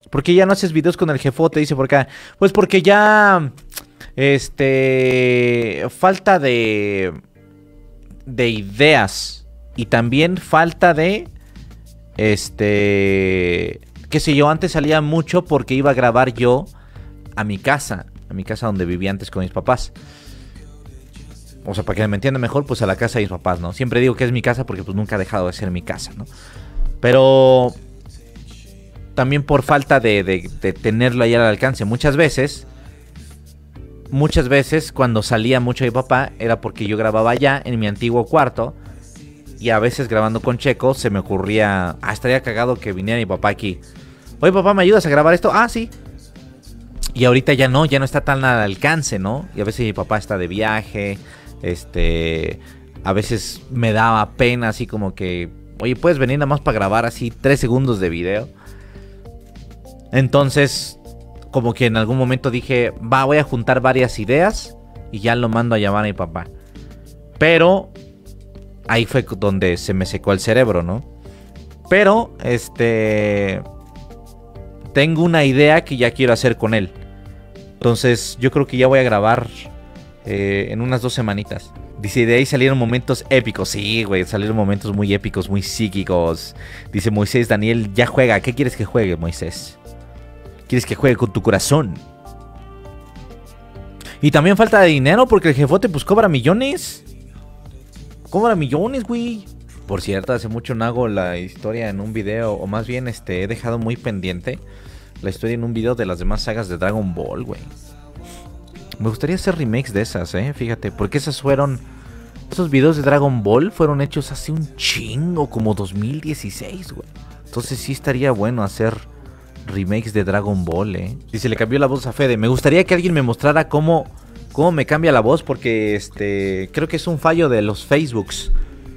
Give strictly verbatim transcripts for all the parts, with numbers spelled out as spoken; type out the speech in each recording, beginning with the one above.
¿Por qué ya no haces videos con el jefote? Dice por acá. Pues porque ya... Este... Falta de... De ideas. Y también falta de... Este... Qué sé yo, antes salía mucho porque iba a grabar yo a mi casa. A mi casa donde vivía antes con mis papás. O sea, para que me entiendan mejor, pues a la casa de mis papás, ¿no? Siempre digo que es mi casa porque pues nunca ha dejado de ser mi casa, ¿no? Pero... También por falta de, de, de tenerlo ahí al alcance. Muchas veces... Muchas veces cuando salía mucho mi papá era porque yo grababa allá en mi antiguo cuarto. Y a veces grabando con Checo se me ocurría... Ah, estaría cagado que viniera mi papá aquí. Oye, papá, ¿me ayudas a grabar esto? Ah, sí. Y ahorita ya no, ya no está tan al alcance, ¿no? Y a veces mi papá está de viaje. Este... A veces me daba pena así como que... Oye, ¿puedes venir nada más para grabar así tres segundos de video? Entonces... Como que en algún momento dije... Va, voy a juntar varias ideas. Y ya lo mando a llamar a mi papá. Pero... Ahí fue donde se me secó el cerebro, ¿no? Pero, este... Tengo una idea que ya quiero hacer con él. Entonces, yo creo que ya voy a grabar eh, en unas dos semanitas. Dice, de ahí salieron momentos épicos. Sí, güey, salieron momentos muy épicos, muy psíquicos. Dice Moisés, Daniel, ya juega. ¿Qué quieres que juegue, Moisés? ¿Quieres que juegue con tu corazón? Y también falta de dinero porque el jefote pues cobra millones. Cobra millones, güey. Por cierto, hace mucho no hago la historia en un video. O más bien, este, he dejado muy pendiente la historia en un video de las demás sagas de Dragon Ball, güey. Me gustaría hacer remakes de esas, eh. Fíjate, porque esas fueron... Esos videos de Dragon Ball fueron hechos hace un chingo, como dos mil dieciséis, güey. Entonces sí estaría bueno hacer remakes de Dragon Ball, eh. Y se le cambió la voz a Fede. Me gustaría que alguien me mostrara cómo... Cómo me cambia la voz, porque este creo que es un fallo de los Facebooks.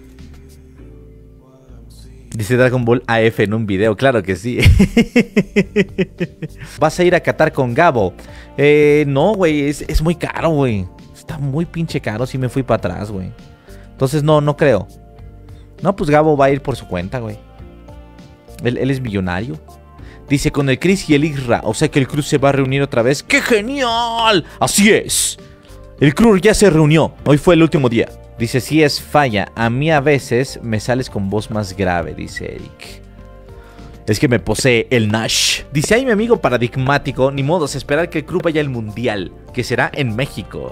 Dice Dragon Ball A F en un video, claro que sí. ¿Vas a ir a Qatar con Gabo? Eh, no, güey, es, es muy caro, güey. Está muy pinche caro, si me fui para atrás, güey. Entonces no, no creo. No, pues Gabo va a ir por su cuenta, güey. Él, él es millonario. Dice, con el Chris y el Isra, o sea que el crew se va a reunir otra vez. ¡Qué genial! Así es. El crew ya se reunió. Hoy fue el último día. Dice, sí es falla. A mí a veces me sales con voz más grave, dice Eric. Es que me posee el Nash. Dice, ay, mi amigo paradigmático. Ni modo, se esperar que el crew vaya al mundial, que será en México.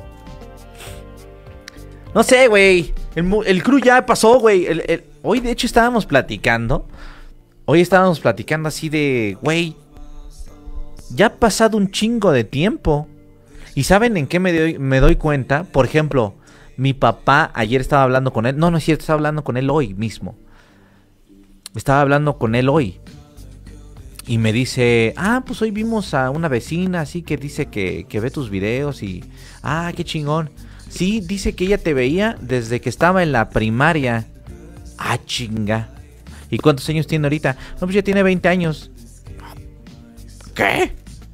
No sé, güey. El, el crew ya pasó, güey. El, el... Hoy, de hecho, estábamos platicando. Hoy estábamos platicando así de... Güey, ya ha pasado un chingo de tiempo. ¿Y saben en qué me doy, me doy cuenta? Por ejemplo, mi papá ayer estaba hablando con él. No, no es cierto, estaba hablando con él hoy mismo. Estaba hablando con él hoy. Y me dice... Ah, pues hoy vimos a una vecina así que dice que, que ve tus videos y... Ah, qué chingón. Sí, dice que ella te veía desde que estaba en la primaria. Ah, chinga. ¿Y cuántos años tiene ahorita? No, pues ya tiene veinte años. ¿Qué?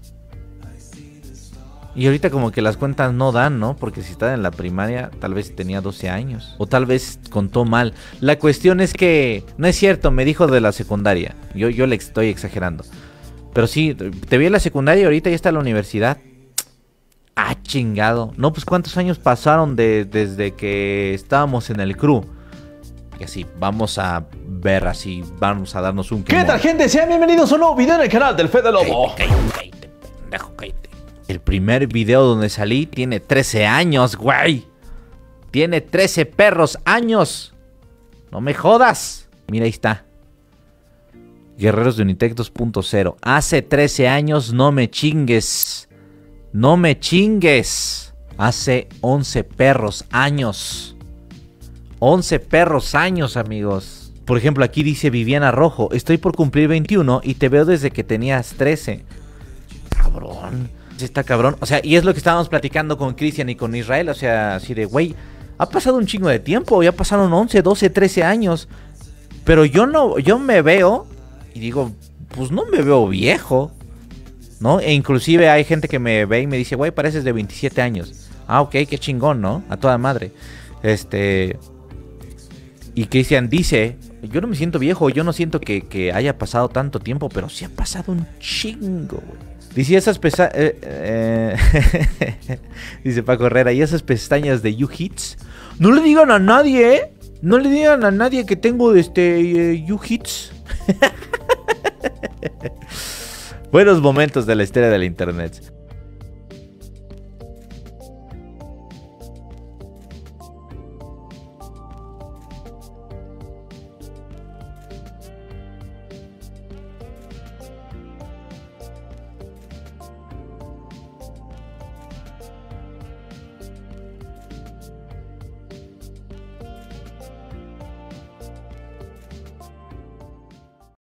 Y ahorita como que las cuentas no dan, ¿no? Porque si estaba en la primaria, tal vez tenía doce años. O tal vez contó mal. La cuestión es que... No es cierto, me dijo de la secundaria. Yo, yo le estoy exagerando. Pero sí, te vi en la secundaria y ahorita ya está en la universidad. Ah, chingado. No, pues ¿cuántos años pasaron de, desde que estábamos en el crew? Y así, vamos a ver así, vamos a darnos un... ¿Qué tal, gente? Sean bienvenidos a un nuevo video en el canal del Fede Lobo. Cállate, cállate, cállate, pendejo, cállate. El primer video donde salí tiene trece años, güey. Tiene trece perros años. No me jodas. Mira, ahí está. Guerreros de Unitec dos punto cero. Hace trece años, no me chingues. No me chingues. Hace once perros años. once perros años, amigos. Por ejemplo, aquí dice Viviana Rojo. Estoy por cumplir veintiuno y te veo desde que tenías trece. Cabrón. Está cabrón. O sea, y es lo que estábamos platicando con Cristian y con Israel. O sea, así de, güey, ha pasado un chingo de tiempo. Ya pasaron once, doce, trece años. Pero yo no, yo me veo y digo, pues no me veo viejo, ¿no? E inclusive hay gente que me ve y me dice, güey, pareces de veintisiete años. Ah, ok, qué chingón, ¿no? A toda madre. Este... Y Cristian dice, Yo no me siento viejo, yo no siento que, que haya pasado tanto tiempo, pero sí ha pasado un chingo, güey. Dice esas pesa eh, eh, dice Paco Herrera, y esas pestañas de YouHits. No le digan a nadie, ¿eh? No le digan a nadie que tengo este eh, YouHits. Buenos momentos de la historia del internet.